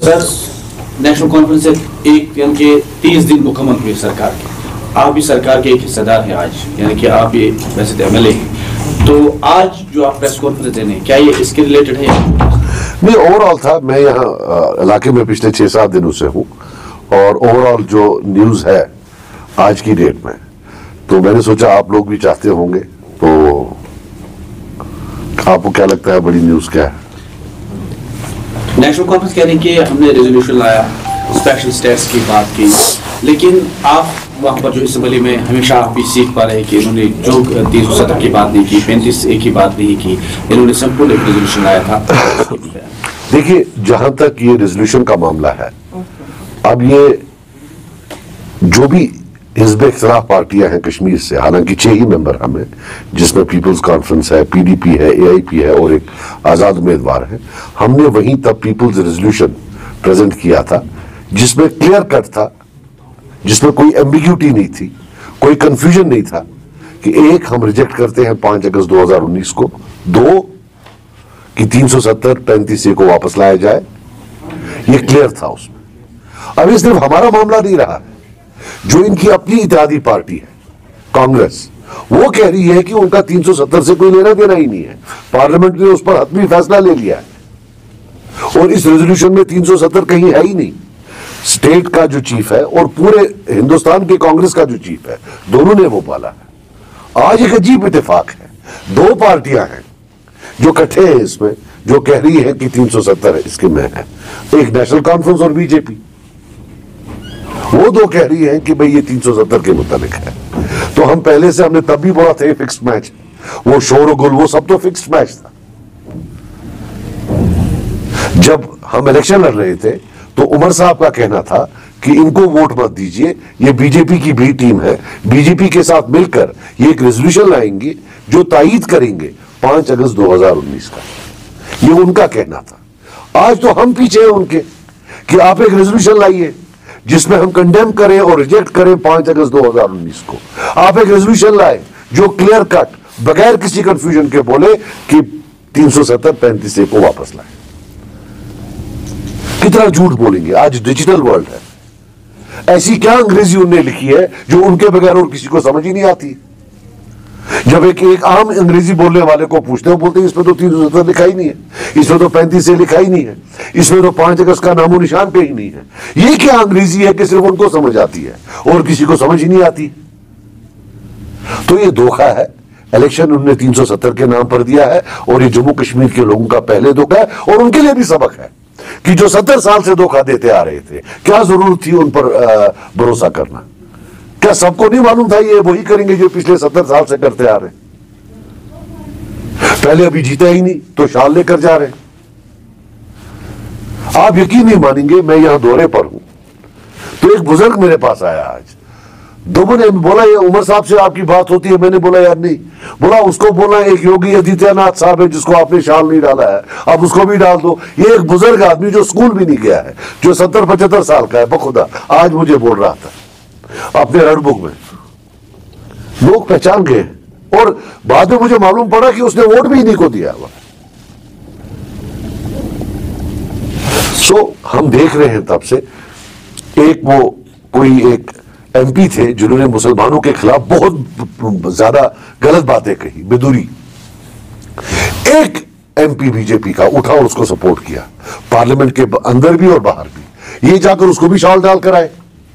Sir, national conference से एक यानी कि 30 दिन मुकम्मल हुए सरकार के, आप भी सरकार के एक हिस्सेदार हैं आज, यानी कि आप भी वैसे तो एमएलए हैं, तो आज जो आप प्रेस कॉन्फ्रेंस देने हैं, क्या ये इसके रिलेटेड है? नहीं, ओवरऑल था। मैं यहाँ इलाके में पिछले 6-7 दिनों से हूँ और ओवरऑल जो न्यूज़ है आज की डेट में, तो मैंने सोचा आप लोग भी चाहते होंगे, तो आपको क्या लगता है बड़ी न्यूज़ क्या है? नेशनल कॉन्फ्रेंस कह रहे हैं कि हमने रेजोल्यूशन लाया, स्पेशल स्टेट्स की बात की, लेकिन आप वहाँ पर जो असेंबली में हमेशा आप भी सीख पा रहे हैं कि इन्होंने जो 370 की बात नहीं की, 35A की बात नहीं की, इन्होंने संपूर्ण एक रेजोल्यूशन लाया था। देखिए, जहां तक ये रेजोल्यूशन का मामला है, अब ये जो भी हिज़्ब-ए-इख्तिलाफ पार्टियां हैं कश्मीर से, हालांकि 6 ही मेंबर हमें, जिसमें पीपल्स कॉन्फ्रेंस है, पीडीपी है, एआईपी है और एक आजाद उम्मीदवार है, हमने वहीं तब पीपल्स रेजोल्यूशन प्रेजेंट किया था जिसमें क्लियर कट था, जिसमें कोई एम्बिग्यूटी नहीं थी, कोई कंफ्यूजन नहीं था कि एक, हम रिजेक्ट करते हैं 5 अगस्त 2019 को, 2 कि 370-35A को वापस लाया जाए, ये क्लियर था उसमें। अब ये सिर्फ हमारा मामला नहीं रहा, जो इनकी अपनी इत्तेहादी पार्टी है कांग्रेस, वो कह रही है कि उनका 370 से कोई लेना देना ही नहीं है, पार्लियामेंट ने उस पर हतमी फैसला ले लिया है और इस रेजोल्यूशन में 370 कहीं है ही नहीं। स्टेट का जो चीफ है और पूरे हिंदुस्तान के कांग्रेस का जो चीफ है, दोनों ने वो पाला है। आज एक अजीब इत्तेफाक है, 2 पार्टियां हैं जो इकट्ठे हैं इसमें, जो कह रही है कि 370 इसके में है, एक नेशनल कॉन्फ्रेंस और बीजेपी, वो 2 कह रही हैं कि भाई ये 370 के मुताबिक है। तो हम पहले से, हमने तब भी बोला था ये फिक्स्ड मैच, वो शोर गुल वो सब तो फिक्स्ड मैच था। जब हम इलेक्शन लड़ रहे थे तो उमर साहब का कहना था कि इनको वोट मत दीजिए, ये बीजेपी की भी टीम है, बीजेपी के साथ मिलकर ये एक रेजोल्यूशन लाएंगे जो तायीद करेंगे 5 अगस्त 2019 का, ये उनका कहना था। आज तो हम पीछे हैं उनके कि आप एक रेजोल्यूशन लाइए जिसमें हम कंडेम करें और रिजेक्ट करें 5 अगस्त 2019 को। आप एक रेजोल्यूशन लाए जो क्लियर कट, बगैर किसी कंफ्यूजन के बोले कि 370-35A को वापस लाए। कितना झूठ बोलेंगे, आज डिजिटल वर्ल्ड है। ऐसी क्या अंग्रेजी उन्होंने लिखी है जो उनके बगैर और किसी को समझ ही नहीं आती। जब एक आम अंग्रेजी बोलने वाले को पूछते हैं, बोलते हैं इसमें तो 370 लिखा ही नहीं है, इसमें तो 35A लिखा ही नहीं है, इसमें तो 5 अगस्त का नामो निशान पे ही नहीं है। ये क्या अंग्रेजी है कि सिर्फ उनको समझ आती है और किसी को समझ ही नहीं आती। तो ये धोखा है। इलेक्शन उन्होंने 370 के नाम पर दिया है और ये जम्मू कश्मीर के लोगों का पहले धोखा है और उनके लिए भी सबक है कि जो 70 साल से धोखा देते आ रहे थे, क्या जरूरत थी उन पर भरोसा करना? क्या सबको नहीं मालूम था ये वही करेंगे जो पिछले 70 साल से करते आ रहे? पहले अभी जीता ही नहीं तो शाल लेकर जा रहे। आप यकीन नहीं मानेंगे, मैं यहां दौरे पर हूं तो एक बुजुर्ग मेरे पास आया आज, दोनों ने बोला ये उमर साहब से आपकी बात होती है? मैंने बोला यार नहीं। बोला उसको बोला एक योगी आदित्यनाथ साहब है जिसको आपने शाल नहीं डाला है, अब उसको भी डाल दो। ये एक बुजुर्ग आदमी जो स्कूल भी नहीं गया है, जो 70-75 साल का है, बखुदा आज मुझे बोल रहा था अपने रेड बुक में। लोग पहचान गए और बाद में मुझे मालूम पड़ा कि उसने वोट भी इन्हीं को दिया हुआ। सो हम देख रहे हैं तब से, एक वो कोई एक एमपी थे जिन्होंने मुसलमानों के खिलाफ बहुत ज्यादा गलत बातें कही, बेदुरी। एक एमपी बीजेपी का उठा और उसको सपोर्ट किया, पार्लियामेंट के अंदर भी और बाहर भी। ये जाकर उसको भी शाल डालकर आए।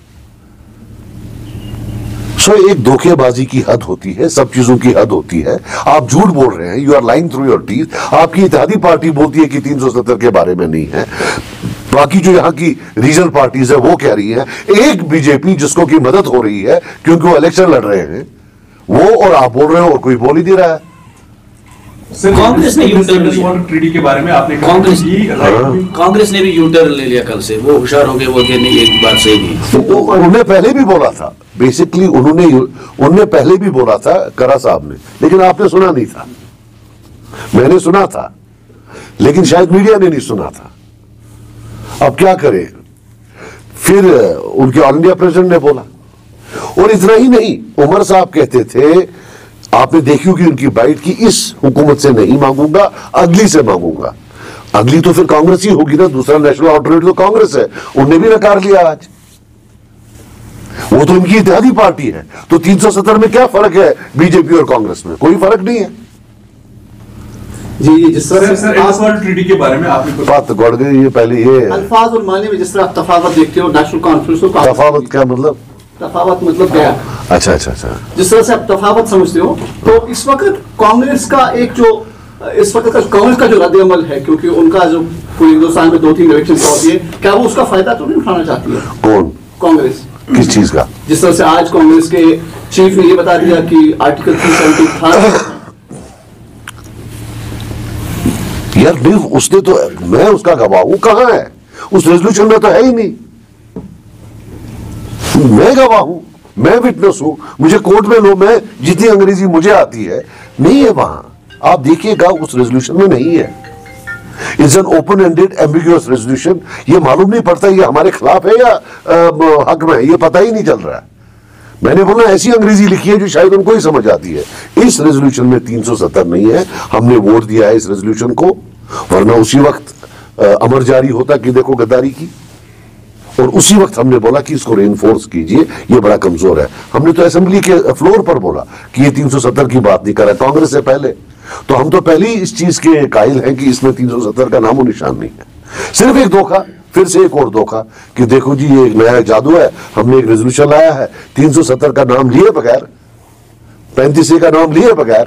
सो एक धोखेबाजी की हद होती है, सब चीजों की हद होती है। आप झूठ बोल रहे हैं, you are lying through your teeth. आपकी इत्तेहादी पार्टी बोलती है कि 370 के बारे में नहीं है, बाकी जो यहाँ की रीजनल पार्टीज है वो कह रही है। एक बीजेपी जिसको की मदद हो रही है क्योंकि वो इलेक्शन लड़ रहे हैं, वो और आप बोल रहे हो और कोई बोल ही नहीं रहा है। कांग्रेस ने ट्रीटी के बारे में आपने कांग्रेस ने भी यूटर्न ले लिया कल से, वो होशियार हो गए, वो नहीं एक बात सही नहीं। तो उन्होंने पहले भी बोला था, बेसिकली उन्होंने पहले भी बोला था करा साहब ने, लेकिन आपने सुना नहीं था। मैंने सुना था लेकिन शायद मीडिया ने नहीं सुना था। अब क्या करें, फिर उनके ऑल इंडिया प्रेसिडेंट ने बोला। और इतना ही नहीं, उमर साहब कहते थे, आपने देखी कि उनकी बाइट की, इस हुकूमत से नहीं मांगूंगा, अगली से मांगूंगा। अगली तो फिर कांग्रेस ही होगी ना, दूसरा नेशनल ऑल्टरनेटिव तो कांग्रेस है, उनने भी नकार लिया आज। वो तो इनकी इत्तेहादी पार्टी है, तो 370 में क्या फर्क है बीजेपी और कांग्रेस में? कोई फर्क नहीं है। जी जिस तरह सर एसवाल ट्रीटी के बारे में आपने कुछ बात गड़ गई। ये पहले ये अल्फाज और मानी में जिस तरह आप तफावत देखते हो नेशनल कॉन्फ्रेंस और तफावत क्या मतलब? तफावत मतलब क्या? अच्छा अच्छा अच्छा, जिस तरह से आप तफावत समझते हो, तो इस वक्त कांग्रेस का एक जो इस वक्त का कांग्रेस का जो रद्द-ए-अमल है, क्योंकि उनका जो पूरे हिंदुस्तान में 2-3 इलेक्शन होती है, क्या वो उसका फायदा तो नहीं उठाना चाहती है कौन? कांग्रेस। किस चीज का? जिस तरह से आज कांग्रेस के चीफ ने ये बता दिया कि आर्टिकल 370 था। यार नहीं, उसने तो, मैं उसका गवाह हूं, कहां है? उस रेजोल्यूशन में तो है ही नहीं। मैं गवाह हूं, मैं विटनेस हूं, मुझे कोर्ट में लो, मैं जितनी अंग्रेजी मुझे आती है, नहीं है वहां। आप देखिएगा उस रेजोल्यूशन में नहीं है। It's an open ended ambiguous resolution. ये मालूम नहीं पड़ता ये हमारे खिलाफ है या हक में है, ये पता ही नहीं चल रहा है। मैंने बोला ऐसी अंग्रेजी लिखी है जो शायद उनको ही समझ आती है। इस रेजोल्यूशन में 370 नहीं है, हमने वोट दिया है इस रेजोल्यूशन को, वरना उसी वक्त अमर जारी होता कि देखो गद्दारी की, और उसी वक्त हमने बोला कि इसको रेनफोर्स कीजिए, ये बड़ा कमजोर है। हमने तो असेंबली के फ्लोर पर बोला कि ये 370 की बात नहीं कर रहा, कांग्रेस से पहले। तो हम तो पहले ही इस चीज के कायल हैं कि इसमें 370 का नामो निशान नहीं है। सिर्फ एक धोखा, फिर से एक और धोखा कि देखो जी ये एक नया जादू है, हमने एक रेजोल्यूशन लाया है 370 का नाम लिए बगैर, 35A का नाम लिए बगैर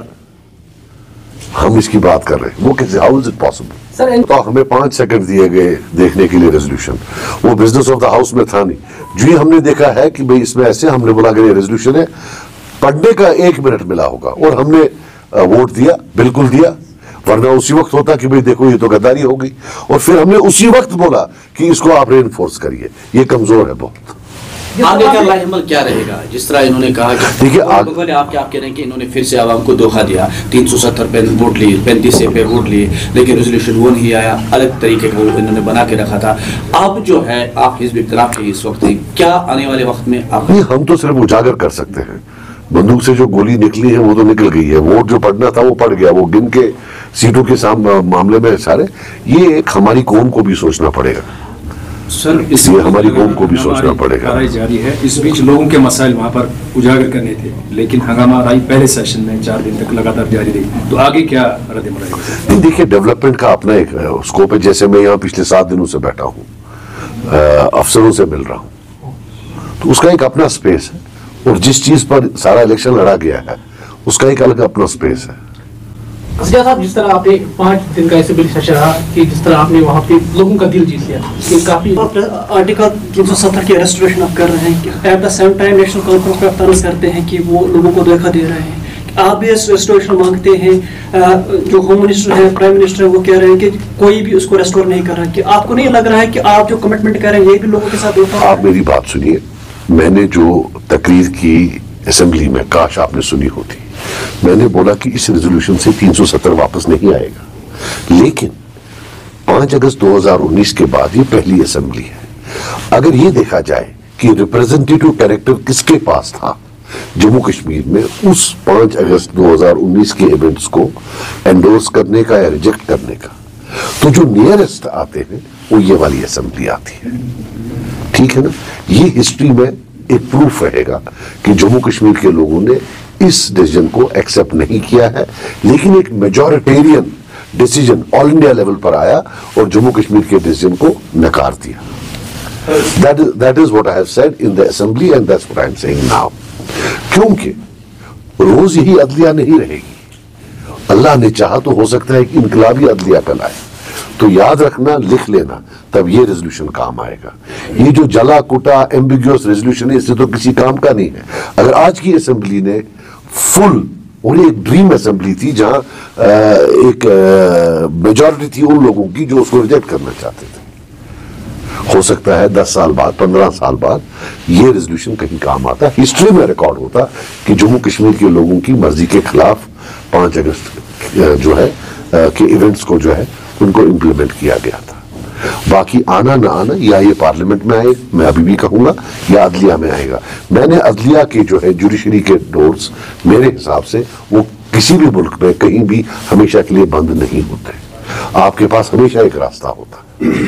हम इसकी बात कर रहे हैं। वो कैसे, हाउ इज इट पॉसिबल? तो हमें 5 सेकंड दिए गए देखने के लिए रेजोल्यूशन, वो बिजनेस ऑफ द हाउस में था नहीं। जो ही हमने देखा है कि भाई इसमें ऐसे, हमने बोला कि ये रेजोल्यूशन है, पढ़ने का 1 मिनट मिला होगा और हमने वोट दिया, बिल्कुल दिया, वरना उसी वक्त होता कि भाई देखो ये तो गद्दारी होगी। और फिर हमने उसी वक्त बोला कि इसको आप रेनफोर्स करिए, ये कमजोर है बहुत। आगे का लाइहमल क्या रहेगा? जिस तरह इन्होंने कहा कि देखिए आप कह रहे हैं कि इन्होंने फिर से आवाम को धोखा दिया, 370 पे वोट लिए, 35A पे वोट लिए, लेकिन रेजोल्यूशन वो नहीं आया, अलग तरीके का इन्होंने बना के रखा था। अब जो है आप हिज़्ब इख्तिलाफ के इस वक्त क्या आने वाले वक्त में आप? नहीं, हम तो सिर्फ उजागर कर सकते हैं। बंदूक से जो गोली निकली है वो तो निकल गई है, वोट जो पड़ना था वो पड़ गया, वो गिन के सीटों के मामले में सारे, ये एक हमारी कौम को भी सोचना पड़ेगा सर। इसलिए हमारी कौम को भी सोचना पड़ेगा। जारी है, इस बीच लोगों के मसाइल वहां पर उजागर करने थे, लेकिन हंगामा राई पहले सेशन में 4 दिन तक लगातार जारी रही, तो आगे क्या रद्द-ए-अमल रहेगा? नहीं, देखिए डेवलपमेंट का अपना एक स्कोप है। जैसे मैं यहाँ पिछले 7 दिनों से बैठा हूँ, अफसरों से मिल रहा हूँ, तो उसका एक अपना स्पेस है, और जिस चीज पर सारा इलेक्शन लड़ा गया है उसका एक अलग अपना स्पेस है। असगर साहब, जिस तरह आपने 5 दिन का असेंबली सेशन रहा कि जिस तरह आपने वहाँ पे लोगों का दिल जीत लिया, ये काफी आर्टिकल 370 की रेस्टोरेशन आप कर रहे हैं कि at the same time National Conference पर आप तर्ज करते हैं कि वो लोगों को धोखा दे रहे हैं। आप भी इस रेस्टोरेशन मांगते हैं, जो होम मिनिस्टर है, प्राइम मिनिस्टर है, वो कह रहे हैं कि कोई भी उसको रेस्टोर नहीं कर रहा है। कि आपको नहीं लग रहा है कि आप जो कमिटमेंट कर रहे हैं ये भी लोगों के साथ धोखा? आप मेरी बात सुनिए, मैंने जो तकरीर की असेंबली में, काश आपने सुनी होती, मैंने बोला कि इस रेजोल्यूशन से 370 वापस नहीं आएगा, लेकिन 5 अगस्त 2019 के बाद ये पहली असेंबली है। अगर ये देखा जाए कि रिप्रेजेंटेटिव कैरेक्टर किसके पास था जम्मू कश्मीर में उस 5 अगस्त 2019 के इवेंट्स को एंडोर्स करने का या रिजेक्ट करने का, तो जो नियरेस्ट आते हैं वो ये वाली असेंबली आती है। ठीक है ना? ये हिस्ट्री में एक प्रूफ रहेगा कि जम्मू कश्मीर के लोगों ने इस डिसीजन को एक्सेप्ट नहीं किया है, लेकिन एक majoritarian decision all India level पर आया और जम्मू कश्मीर के डिसीजन को नकार दिया। That is what I have said in the assembly and that's what I am saying now. क्योंकि रोज यही अदलिया नहीं रहेगी, अल्लाह ने चाहा तो हो सकता है कि इनकलाबी अदलिया कल आए। तो याद रखना, लिख लेना, तब ये रेजोल्यूशन काम आएगा। ये जो जला कुटा एम्बिग्यूअस रेजोल्यूशन है, इससे तो किसी काम का नहीं है। अगर आज की असेंबली ने फुल, और एक ड्रीम असेंबली थी जहां एक मेजॉरिटी थी उन लोगों की जो उसको रिजेक्ट करना चाहते थे, हो सकता है 10 साल बाद, 15 साल बाद ये रेजोल्यूशन कहीं काम आता, हिस्ट्री में रिकॉर्ड होता कि जम्मू कश्मीर के लोगों की मर्जी के खिलाफ 5 अगस्त जो है के इवेंट्स को जो है उनको इंप्लीमेंट किया गया था। बाकी आना ना आना, या ये पार्लियामेंट में आए, मैं अभी भी कहूंगा, या अदलिया में आएगा। मैंने अदलिया के जो है जुडिशरी के डोर्स, मेरे हिसाब से वो किसी भी मुल्क में कहीं भी हमेशा के लिए बंद नहीं होते। आपके पास हमेशा एक रास्ता होता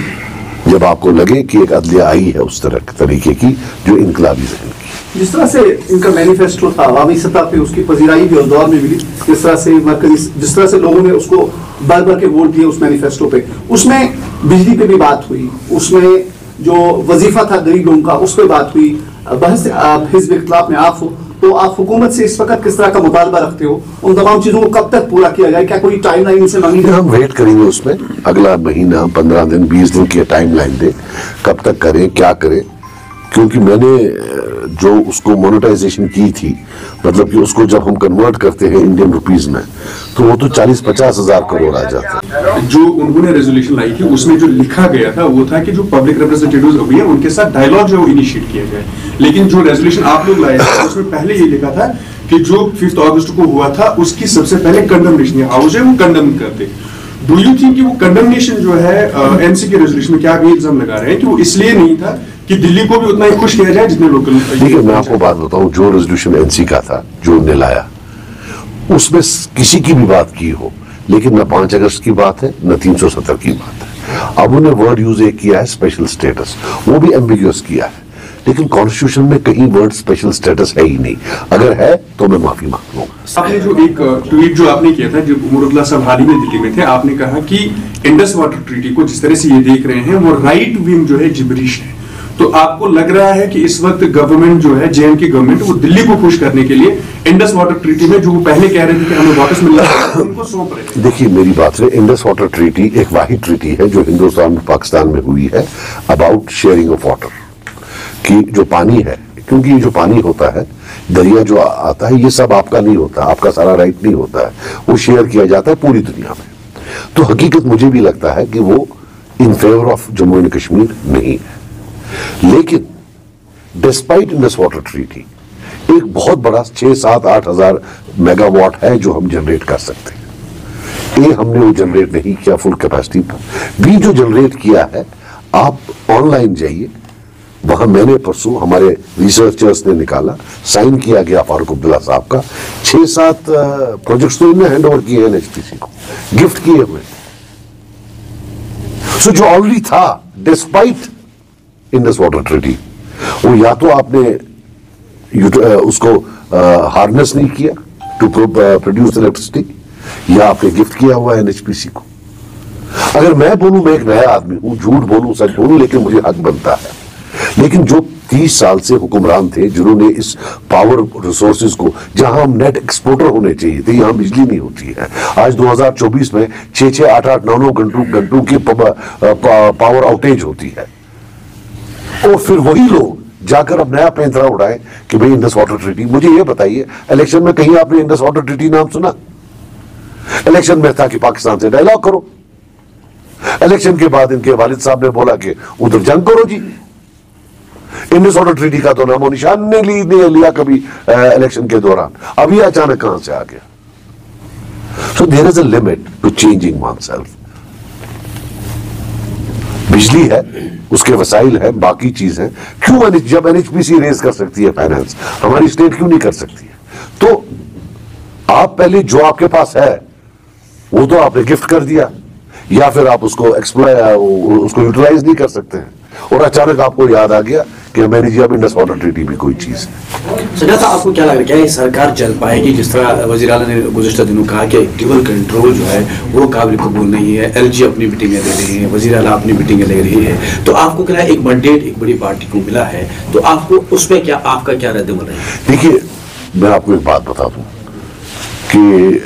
है जब आपको लगे कि एक अदलिया आई है उस तरह तरीके की जो इनकलाबी जहन की। जिस तरह से इनका मैनिफेस्टो था अवामी सतह पे, उसकी पजीराई भी उस दौर में मिली, जिस तरह से मरकजी, जिस तरह से लोगों ने उसको भर भर के वोट दिए उस मैनिफेस्टो पे, उसमें बिजली पे भी बात हुई, उसमें जो वजीफा था गरीब लोगों का उस पर बात हुई। बहस हिज़्ब इख्तिलाफ में आप हो, तो आप हुकूमत से इस वक्त किस तरह का मुतालबा रखते हो, उन तमाम चीजों को कब तक पूरा किया जाए, क्या कोई टाइम लाइन से मांगी जाए? हम वेट करेंगे उसमें, अगला महीना 15 दिन 20 दिन की टाइम लाइन दे, कब तक करें क्या करें, क्योंकि मैंने जो उसको मोनेटाइजेशन की थी, मतलब कि उसको जब हम कन्वर्ट करते हैं इंडियन रुपीज में तो वो तो 40-50 हजार करोड़ आ जाता है। जो उन्होंने रेजोल्यूशन लाई थी उसमें जो लिखा गया था वो था कि जो पब्लिक रिप्रेजेंटेटिव्स अभी है उनके साथ डायलॉग जो इनिशिएट किया जाए, लेकिन जो रेजोल्यूशन आप लोग लाए थे उसमें पहले ये लिखा था कि जो 5 अगस्त को हुआ था उसकी सबसे पहले कंडेमनेशन हाउस है वो कंडेम करते। डू यू थिंक कि वो कंडेमनेशन जो है एनसी के रेजोल्यूशन में, क्या अभी इल्जाम लगा रहे हैं कि वो इसलिए नहीं था कि दिल्ली को भी उतना ही खुश किया जाए जितने लोकल? देखिए मैं आपको बात बताऊं, जो रेजोल्यूशन एनसी का था जो उन्होंने लाया उसमें किसी की भी बात की हो, लेकिन न 5 अगस्त की बात है न 370 की बात है। अब उन्हें वर्ड यूज एक किया है स्पेशल स्टेटस, वो भी एम्बिग्यूअस किया है, लेकिन कॉन्स्टिट्यूशन में कहीं वर्ड स्पेशल स्टेटस है ही नहीं। अगर है तो मैं माफी मांग लूंगा। आपने जो एक ट्वीट जो आपने किया था जब मुरुद्ला साहब हाल ही में दिल्ली में थे, आपने कहा कि इंडस वाटर ट्रीटी को जिस तरह से ये देख रहे हैं वो राइट विंग जो है जिब्रिश है, तो आपको लग रहा है कि इस वक्त गवर्नमेंट जो है जेएनके गवर्नमेंट वो दिल्ली को खुश करने के लिए इंडस वाटर ट्रीटी में जो वो पहले कह रहे थे कि हमें वापस मिल रहा है उनको सौंप रहे हैं? देखिए मेरी बात है, इंडस वाटर ट्रीटी एक वाहिद ट्रीटी है जो हिंदुस्तान और पाकिस्तान में हुई है अबाउट शेयरिंग ऑफ वाटर, कि जो पानी है, क्योंकि ये जो पानी होता है दरिया जो आता है ये सब आपका नहीं होता, आपका सारा राइट नहीं होता है, वो शेयर किया जाता है पूरी दुनिया में। तो हकीकत मुझे भी लगता है कि वो in favour of Jammu and Kashmir नहीं है, लेकिन डिस्पाइट इंडस वाटर ट्रीटी एक बहुत बड़ा 6-7-8 हजार मेगावाट है जो हम जनरेट कर सकते हैं। ये हमने वो जनरेट नहीं किया फुल कैपेसिटी पर भी, जो जनरेट किया है आप ऑनलाइन जाइए, वहां मैंने परसों हमारे रिसर्चर्स ने निकाला, साइन किया गया फारूक अब्दुल्ला साहब का, 6-7 प्रोजेक्ट्स तो इन्हें हैंड ओवर किए हैं एनएचपीसी को, गिफ्ट किए हुए। सो जो ऑलरेडी था डिस्पाइट इंडस वाटर ट्रीटी, वो या तो आपने उसको हार्नेस नहीं किया टू प्रोड्यूस इलेक्ट्रिसिटी, या आपने गिफ्ट किया हुआ है एनएचपीसी को। अगर मैं बोलूं मैं एक नया आदमी हूं, झूठ बोलूं सच बोलूं, लेकिन मुझे हक बनता है। लेकिन जो 30 साल से हुक्मरान थे जिन्होंने इस पावर रिसोर्सेज को, जहां हम नेट एक्सपोर्टर होने चाहिए थे, यहां बिजली नहीं होती है। आज 2024 में 6-6, 8-8, 9-9 घंटों की पावर आउटेज होती है, और फिर वही लोग जाकर अब नया पैंतरा उड़ाएं कि भाई इंडस वाटर ट्रीटी। मुझे ये बताइए, इलेक्शन में कहीं आपने इंडस वाटर ट्रीटी नाम सुना? इलेक्शन में था कि पाकिस्तान से डायलॉग करो, इलेक्शन के बाद इनके वालिद साहब ने बोला कि उधर जंग करो जी। इंडस वाटर ट्रीटी का तो नामो निशान नहीं लिया कभी इलेक्शन के दौरान, अभी अचानक कहां से आ गया? So there is a limit to changing oneself. बिजली है, उसके वसाइल है, बाकी चीज है, क्यों जब एनएचपीसी रेज कर सकती है फाइनेंस, हमारी स्टेट क्यों नहीं कर सकती है? तो आप पहले जो आपके पास है वो तो आपने गिफ्ट कर दिया, या फिर आप उसको उसको यूटिलाइज नहीं कर सकते हैं, और अचानक आपको याद आ गया कि मैंने जी अब इंडस वाटर ट्रीटी भी कोई चीज है। सजा साहब, आपको क्या लग रहा है, क्या ये सरकार चल पाएगी? जिस तरह वज़ीर आला ने गुज़िश्ता दिनों कहा कि ड्यूअल कंट्रोल जो है वो काबिल कबूल नहीं है, एलजी अपनी मीटिंगें ले रही है, वज़ीर आला अपनी मीटिंगें ले रही है, तो आपको क्या एक मैंडेट एक बड़ी पार्टी को मिला है, तो आपको उस पर क्या, आपका क्या रद्द-ए-अमल है? देखिए मैं आपको एक बात बता दूं कि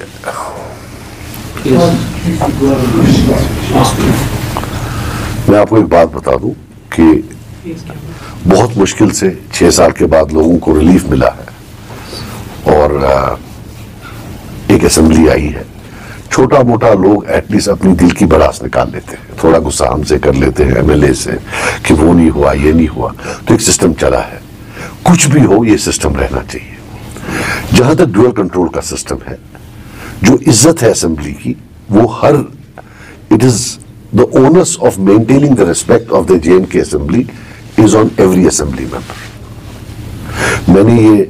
बहुत मुश्किल से 6 साल के बाद लोगों को रिलीफ मिला है, और एक असेंबली आई है। छोटा मोटा लोग एटलीस्ट अपनी दिल की भड़ास निकाल लेते हैं, थोड़ा गुस्सा हमसे कर लेते हैं एमएलए से कि वो नहीं हुआ ये नहीं हुआ, तो एक सिस्टम चला है। कुछ भी हो ये सिस्टम रहना चाहिए। जहां तक ड्यूअल कंट्रोल का सिस्टम है, जो इज्जत है असेंबली की, वो हर it is the onus of maintaining the respect of the JNK assembly is on every assembly member. मैंने ये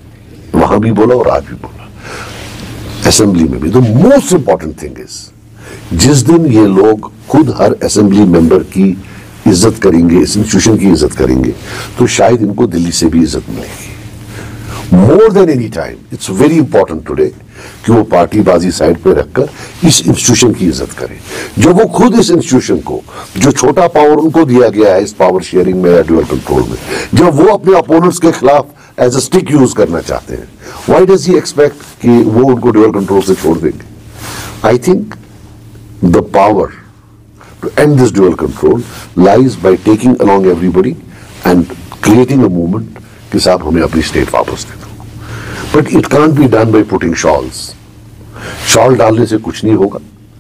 वहां भी बोला और आज भी बोला, असेंबली में भी the most important thing is जिस दिन ये लोग खुद हर असेंबली मेंबर की इज्जत करेंगे, इस इंस्टीट्यूशन की इज्जत करेंगे, तो शायद इनको दिल्ली से भी इज्जत मिलेगी। More than any time it's very important today कि वो पार्टीबाजी साइड पे रखकर इस इंस्टीट्यूशन की इज्जत करें। जब वो खुद इस इंस्टीट्यूशन को, जो छोटा पावर उनको दिया गया है इस पावर शेयरिंग में या ड्यूअल कंट्रोल में, जब वो अपने अपोनेंट्स के खिलाफ एज अ स्टिक यूज करना चाहते हैं, व्हाई डज ही एक्सपेक्ट कि वो उनको ड्यूअल कंट्रोल से छोड़ देंगे? I think the power to end this dual control lies by taking along everybody and creating a movement कि साहब हमें अपनी स्टेट वापस दे दो। But it can't be done by putting shawls. Shawl डालने से कुछ नहीं होगा।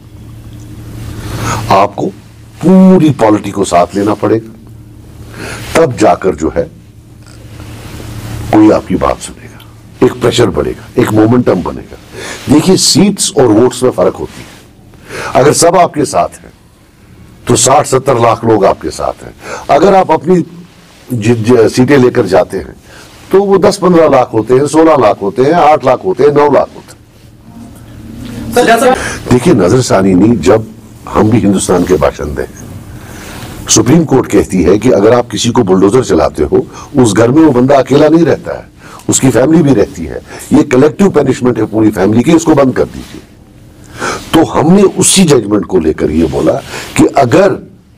आपको पूरी पॉलिटी को साथ लेना पड़ेगा, तब जाकर जो है कोई आपकी बात सुनेगा, एक प्रेशर बढ़ेगा, एक मोमेंटम बनेगा। देखिए, सीट्स और वोट्स में फर्क होती है। अगर सब आपके साथ हैं तो 60-70 लाख लोग आपके साथ हैं। अगर आप अपनी सीटें लेकर जाते हैं तो वो 10-15 लाख होते हैं, 16 लाख होते हैं, 8 लाख होते हैं, 9 लाख होते हैं। देखिए, नजरसानी नहीं, जब हम भी हिंदुस्तान के बाशिंदे हैं, सुप्रीम कोर्ट कहती है कि अगर आप किसी को बुलडोजर चलाते हो, उस घर में वो बंदा अकेला नहीं रहता है, उसकी फैमिली भी रहती है। ये कलेक्टिव पनिशमेंट है पूरी फैमिली की, इसको बंद कर दीजिए। तो हमने उसी जजमेंट को लेकर ये बोला कि अगर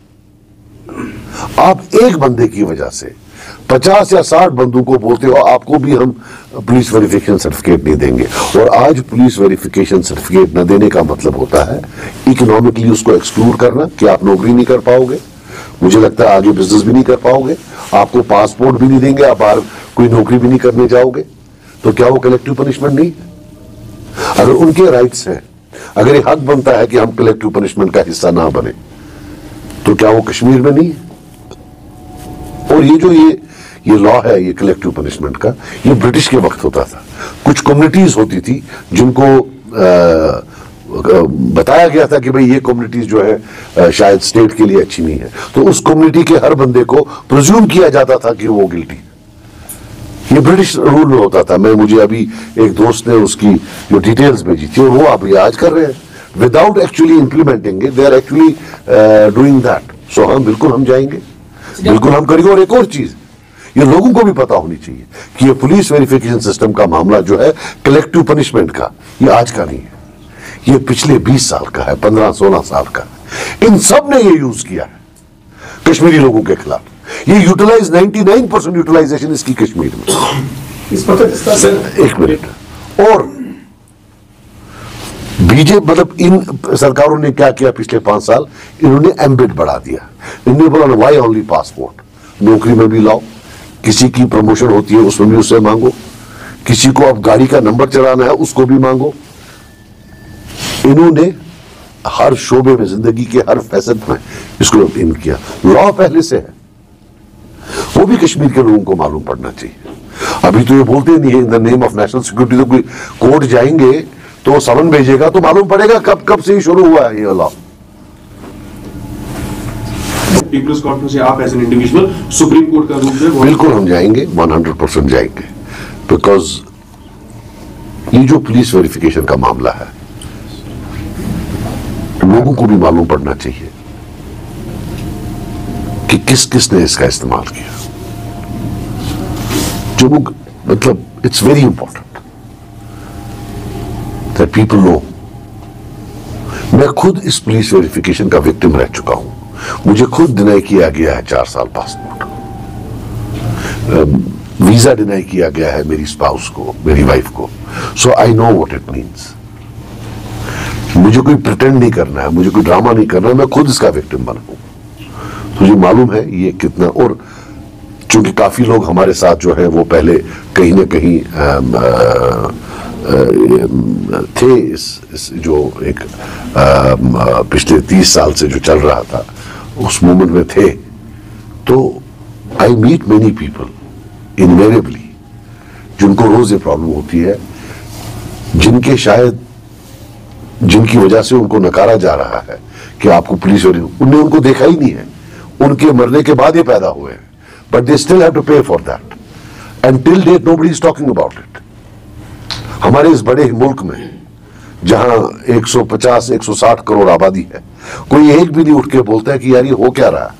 आप एक बंदे की वजह से 50 या 60 बंदों को बोलते हो आपको भी हम पुलिस वेरिफिकेशन सर्टिफिकेट नहीं देंगे, और आज पुलिस वेरिफिकेशन सर्टिफिकेट न देने का मतलब होता है इकोनॉमिकली उसको एक्सक्लूड करना, कि आप नौकरी नहीं कर पाओगे, मुझे लगता है आगे बिजनेस भी नहीं कर पाओगे, आपको पासपोर्ट भी नहीं देंगे, आप बाहर कोई नौकरी भी नहीं करने जाओगे। तो क्या वो कलेक्टिव पनिशमेंट नहीं? अगर उनके राइट्स हैं, अगर ये हक बनता है कि हम कलेक्टिव पनिशमेंट का हिस्सा ना बने, तो क्या वो कश्मीर में नहीं है? और ये जो ये लॉ है, ये कलेक्टिव पनिशमेंट का, ये ब्रिटिश के वक्त होता था। कुछ कम्युनिटीज होती थी जिनको बताया गया था कि भाई ये कम्युनिटीज जो है शायद स्टेट के लिए अच्छी नहीं है, तो उस कम्युनिटी के हर बंदे को प्रिज्यूम किया जाता था कि वो गिल्टी। ये ब्रिटिश रूल में होता था। मुझे अभी एक दोस्त ने उसकी जो डिटेल्स भेजी थी, और वो अभी आज कर रहे हैं without actually implementing it, they are actually doing that. So हम बिल्कुल हम जाएंगे, बिल्कुल हम करेंगे। और एक और चीज ये लोगों को भी पता होनी चाहिए कि ये पुलिस वेरिफिकेशन सिस्टम का मामला जो है कलेक्टिव पनिशमेंट का, ये आज का नहीं है, ये पिछले 20 साल का है, 15-16 साल का है। इन सब ने ये यूज किया है कश्मीरी लोगों के खिलाफ। ये यूटिलाइज 99% यूटिलाइजेशन इसकी कश्मीर में। इस पर एक मिनट, और बीजेपी मतलब इन सरकारों ने क्या किया पिछले 5 साल, इन्होंने एम्बेड बढ़ा दिया। इन्होंने बोला व्हाई ओनली पासपोर्ट, नौकरी में भी लाओ, किसी की प्रमोशन होती है उसमें भी उससे मांगो, किसी को अब गाड़ी का नंबर चढ़ाना है उसको भी मांगो। इन्होंने हर शोबे में, जिंदगी के हर फैसेट में इसको इन किया। लॉ पहले से है, वो भी कश्मीर के लोगों को मालूम पड़ना चाहिए। अभी तो ये बोलते नहीं है in the name of national security, तो कोई कोर्ट जाएंगे तो समन भेजेगा तो मालूम पड़ेगा कब कब से ही शुरू हुआ है ये लॉ। पीपल्स कोर्ट में से आप as an individual supreme court का रूप में बिल्कुल हम जाएंगे, 100% जाएंगे, बिकॉज ये जो पुलिस वेरिफिकेशन का मामला है लोगों को भी मालूम पड़ना चाहिए कि किस किस ने इसका इस्तेमाल किया। जो लोग मतलब it's very important that people know. मैं खुद इस पुलिस वेरिफिकेशन का विक्टिम रह चुका हूं, मुझे खुद डिनाई किया गया है 4 साल पासपोर्ट, वीजा डिनाई किया गया है मेरी स्पाउस को, मेरी वाइफ को। So I know what it means. मुझे कोई प्रिटेंड नहीं करना है, मुझे कोई ड्रामा नहीं करना है, मैं खुद इसका विक्टिम बना हूं। मुझे मालूम है ये कितना, और चूंकि काफी लोग हमारे साथ जो है वो पहले कहीं ना कहीं थे इस जो एक पिछले 30 साल से जो चल रहा था उस मूवमेंट में थे, तो I meet many people invariably जिनको रोज ये प्रॉब्लम होती है, जिनके शायद जिनकी वजह से उनको नकारा जा रहा है कि आपको पुलिस, उनने उनको देखा ही नहीं है, उनके मरने के बाद ये पैदा हुए हैं, but they still have to pay for that and till date nobody is talking about it. हमारे इस बड़े मुल्क में जहां 150-160 करोड़ आबादी है, कोई एक भी नहीं उठ के बोलता है कि यार ये हो क्या रहा है।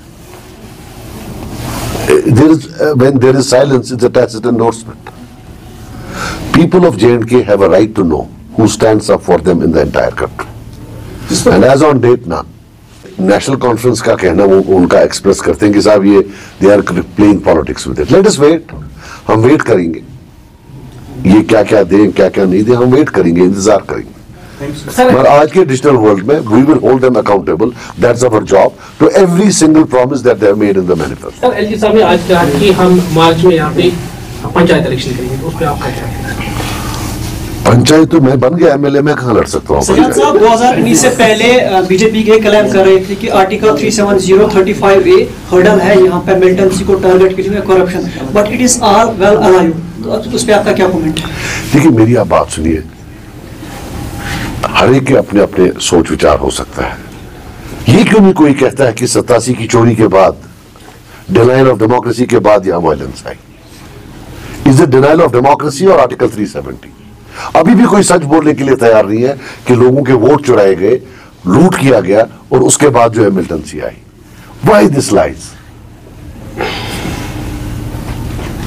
When there is silence, it's a tacit endorsement. People of J&K have a right to know who stands up for them in the entire country. And as on date, none. National Conference का कहना वो उनका express करते हैं कि साहब ये they are playing politics with it. Let us wait, हम वेट करेंगे, ये क्या क्या दें क्या क्या नहीं दें, हम वेट करेंगे, इंतजार करेंगे। पर आज के डिजिटल वर्ल्ड में we will hold them accountable, that's our job, to every single promise that they have made in the manifesto. Sir LG साहब ने आज कहा कि हम मार्च में यहाँ पे पंचायत इलेक्शन करेंगे, तो उस पर आपका क्या कहना है? पंचायत तो मैं बन गया एमएलए, मैं कहाँ लड़ सकता हूँ? सज्जन साहब 2019 से पहले बीजेपी के क्लेम कर रहे थे कि आर्टिकल 370-35A हर्डल है यहाँ पे मिलिटेंसी को टारगेट के लिए corruption, but it is all well alive, तो उस पे आपका क्या कमेंट है? देखिए मेरी आप बात सुनिए, हर एक के अपने अपने सोच विचार हो सकता है। ये क्यों नहीं कोई कहता है कि 87 की चोरी के बाद, डिनाइल ऑफ डेमोक्रेसी के बाद यहां वायलेंस आई? Is it denial of democracy और आर्टिकल 370? अभी भी कोई सच बोलने के लिए तैयार नहीं है कि लोगों के वोट चुराए गए, लूट किया गया और उसके बाद जो है मिलिटेंसी आई। Why this lies?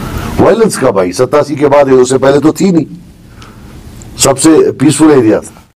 वायलेंस कब आई? 87 के बाद, उससे पहले तो थी नहीं, सबसे पीसफुल एरिया था।